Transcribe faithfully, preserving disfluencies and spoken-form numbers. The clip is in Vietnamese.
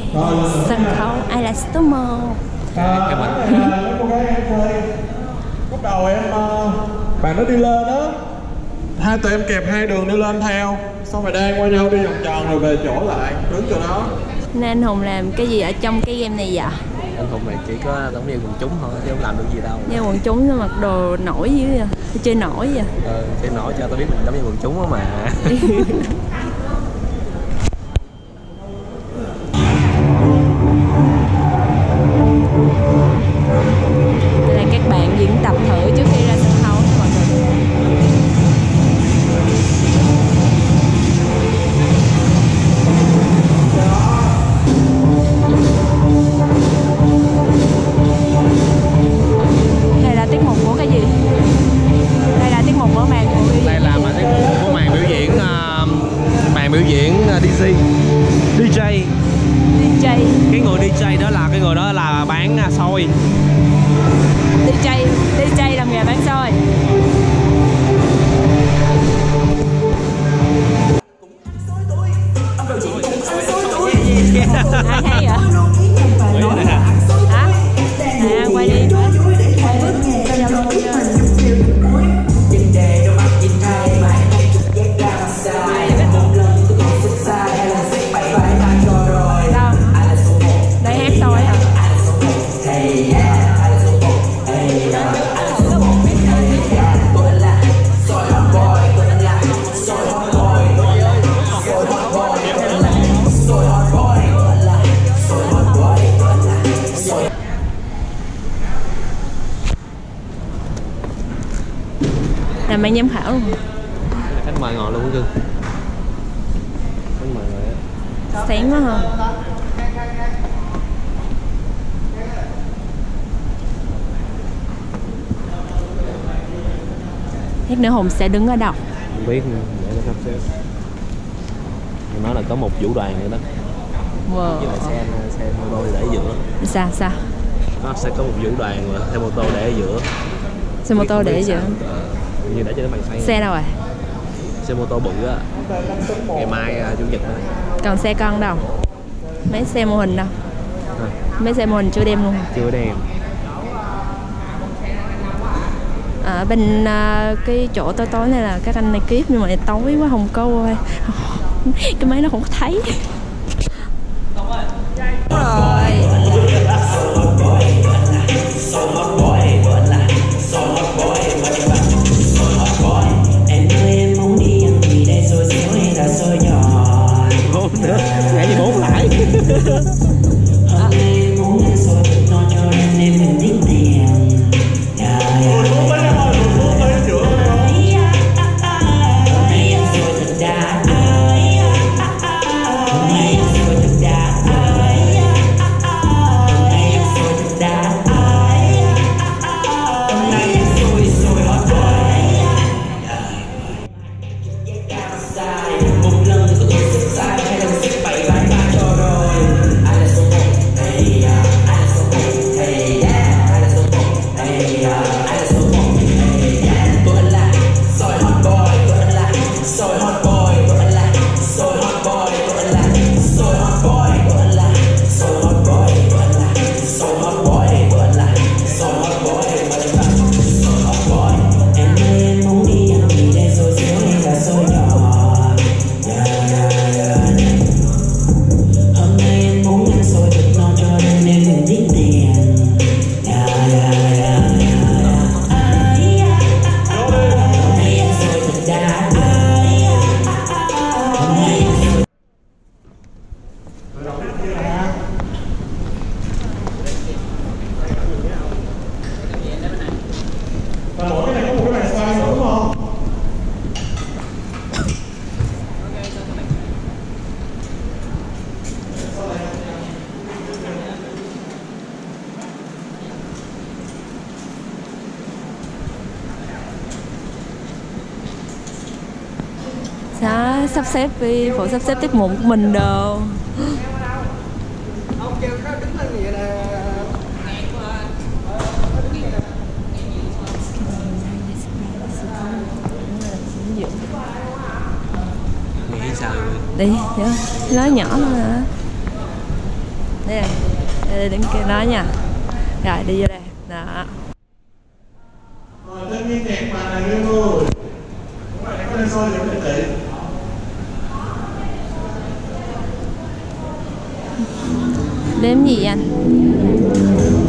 Sân khấu ai là số một? Theo mình. Cô gái em chơi. Lúc đầu em bạn nó đi lên đó, hai tụi em kẹp hai đường đi lên theo, xong rồi đang qua nhau đi vòng tròn rồi về chỗ lại, đứng chỗ đó. Nên anh Hùng làm cái gì ở trong cái game này vậy? Anh Hùng này chỉ có đóng vai quần chúng thôi chứ không làm được gì đâu. Như quần chúng nó mặc đồ nổi dữ vậy, chơi nổi vậy. Ờ, chơi nổi cho tao biết mình đóng vai quần chúng á mà. Đây là các bạn diễn tập thử trước khi ra sân khấu nha mọi người. Đây là tiết mục của cái gì? Đây là tiết mục của màn biểu diễn. Đây là mà tiết mục của màn biểu diễn uh, màn biểu diễn uh, đi gi. đi jay. đi jay. Cái người đi jay đó là cái người đó là bán uh, xôi. đi jay, đi jay làm nghề bán xôi. Ai hay vậy? Hả? À, quay đi. Đây hát xôi hả? Làm ban giám khảo luôn. Khách mời ngồi luôn cưng. Khách mời rồi á. Sáng quá hả? Lát nữa Hùng sẽ đứng ở đâu? Không biết nữa, để nó sắp xếp. Mình nói là có một vũ đoàn nữa đó. Wow. Với lại xe xe mô tô để ở giữa. Sao sao? Nó sẽ có một vũ đoàn và xe mô tô để ở giữa. Xe mô tô để ở giữa. Như để cho nó bằng xanh. Xe đâu rồi? Xe mô tô bự á. Ngày mai chủ nhật đó. Còn xe con đâu? Mấy xe mô hình đâu? À. Mấy xe mô hình chưa đem luôn. Chưa đem. Ở bên uh, cái chỗ tối tối này là các anh này kiếp, nhưng mà tối quá không có ơi. Cái máy nó không có thấy. Rồi. Bốn nữa, ngày gì bốn lại. Đó, sắp xếp đi, phụ sắp xếp tiết mục của mình đồ. Nghĩ sao Đi, nói nhỏ thôi hả? Đây này, đây, đứng kia nói nha. Rồi đi vô đây. Đó. Rồi tất nhiên nhạc màn này lên người. Các bạn có nên soi điểm định tỷ. Đếm gì anh?